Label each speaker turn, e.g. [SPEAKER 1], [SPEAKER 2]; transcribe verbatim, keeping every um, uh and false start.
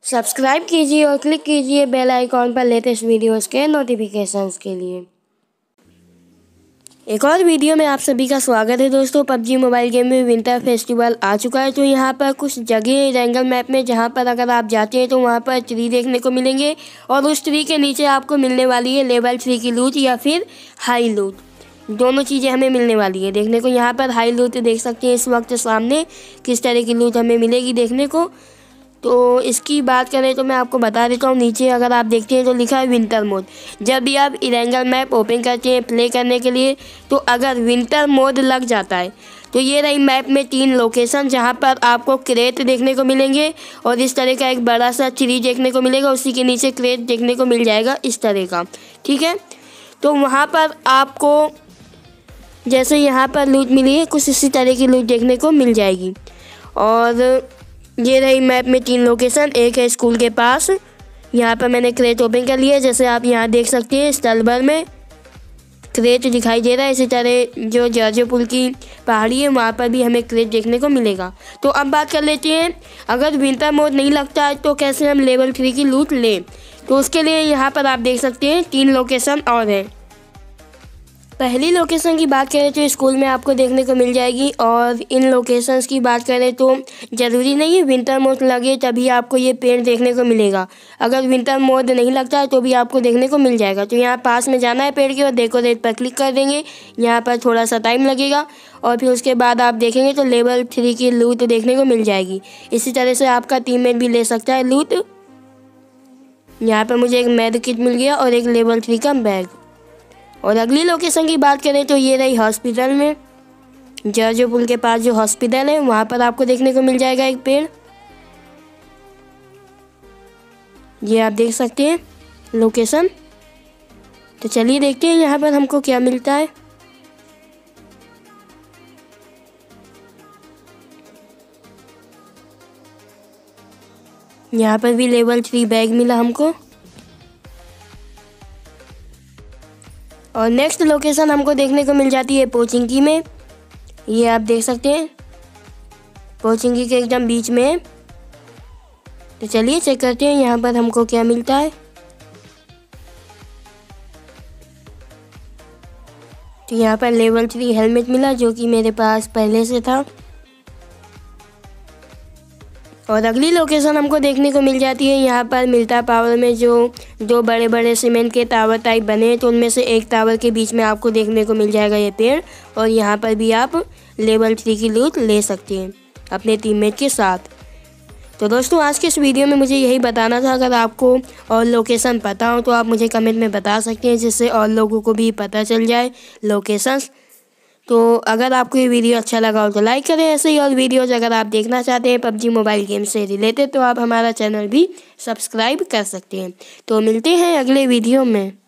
[SPEAKER 1] Subscribe कीजिए और click कीजिए बेल आइकॉन पर लेटेस्ट वीडियोस के नोटिफिकेशंस के लिए। एक और वीडियो में आप सभी का स्वागत है दोस्तों। पबजी मोबाइल गेम में विंटर फेस्टिवल आ चुका है। तो यहाँ पर कुछ जगह है जंगल मैप में, जहाँ पर अगर आप जाते हैं तो वहाँ पर ट्री देखने को मिलेंगे और उस ट्री के नीचे आपको मिलने वाली है लेवल थ्री की लूट या फिर हाई लूट। दोनों चीज़ें हमें मिलने वाली है देखने को। यहाँ पर हाई लूट देख सकते हैं इस वक्त सामने किस तरह की लूट हमें मिलेगी देखने को। तो इसकी बात करें तो मैं आपको बता देता हूँ, नीचे अगर आप देखते हैं तो लिखा है विंटर मोड। जब भी आप इरेंगल मैप ओपन करते हैं प्ले करने के लिए, तो अगर विंटर मोड लग जाता है तो ये रही मैप में तीन लोकेशन जहाँ पर आपको क्रेट देखने को मिलेंगे और इस तरह का एक बड़ा सा ट्री देखने को मिलेगा। उसी के नीचे क्रेट देखने को मिल जाएगा इस तरह का, ठीक है। तो वहाँ पर आपको जैसे यहाँ पर लूट मिली है कुछ इसी तरह की लूट देखने को मिल जाएगी। और ये रही मैप में तीन लोकेशन, एक है स्कूल के पास, यहाँ पर मैंने क्रेट ओपन कर लिया। जैसे आप यहाँ देख सकते हैं स्थल भर में क्रेट दिखाई दे रहा है। इसी तरह जो जर्जो पुल की पहाड़ी है वहाँ पर भी हमें क्रेट देखने को मिलेगा। तो अब बात कर लेते हैं, अगर विंटर मोड नहीं लगता है तो कैसे हम लेवल थ्री की लूट लें। तो उसके लिए यहाँ पर आप देख सकते हैं तीन लोकेशन और है। पहली लोकेशन की बात करें तो स्कूल में आपको देखने को मिल जाएगी। और इन लोकेशंस की बात करें तो ज़रूरी नहीं है विंटर मोड लगे तभी आपको ये पेड़ देखने को मिलेगा। अगर विंटर मोड नहीं लगता है तो भी आपको देखने को मिल जाएगा। तो यहाँ पास में जाना है पेड़ के और डेकोरेट पर क्लिक कर देंगे। यहाँ पर थोड़ा सा टाइम लगेगा और फिर उसके बाद आप देखेंगे तो लेवल थ्री की लूट देखने को मिल जाएगी। इसी तरह से आपका टीममेट भी ले सकता है लूट। यहाँ पर मुझे एक मेड किट मिल गया और एक लेवल थ्री का बैग। और अगली लोकेशन की बात करें तो ये रही हॉस्पिटल में, जर्जो पुल के पास जो हॉस्पिटल है वहाँ पर आपको देखने को मिल जाएगा एक पेड़। ये आप देख सकते हैं लोकेशन। तो चलिए देखते हैं यहाँ पर हमको क्या मिलता है। यहाँ पर भी लेवल थ्री बैग मिला हमको। और नेक्स्ट लोकेशन हमको देखने को मिल जाती है पोचिंकी में। ये आप देख सकते हैं पोचिंकी के एकदम बीच में है। तो चलिए चेक करते हैं यहाँ पर हमको क्या मिलता है। तो यहाँ पर लेवल थ्री हेलमेट मिला जो कि मेरे पास पहले से था। और अगली लोकेशन हमको देखने को मिल जाती है, यहाँ पर मिलता पावर में जो दो बड़े बड़े सीमेंट के टावर टाइप बने हैं तो उनमें से एक टावर के बीच में आपको देखने को मिल जाएगा ये पेड़। और यहाँ पर भी आप लेवल थ्री की लूट ले सकते हैं अपने टीममेट के साथ। तो दोस्तों आज के इस वीडियो में मुझे यही बताना था। अगर आपको और लोकेशन पता हो तो आप मुझे कमेंट में बता सकते हैं, जिससे और लोगों को भी पता चल जाए लोकेशंस। तो अगर आपको ये वीडियो अच्छा लगा हो तो लाइक करें। ऐसे ही और वीडियोज़ अगर आप देखना चाहते हैं पबजी मोबाइल गेम से रिलेटेड तो आप हमारा चैनल भी सब्सक्राइब कर सकते हैं। तो मिलते हैं अगले वीडियो में।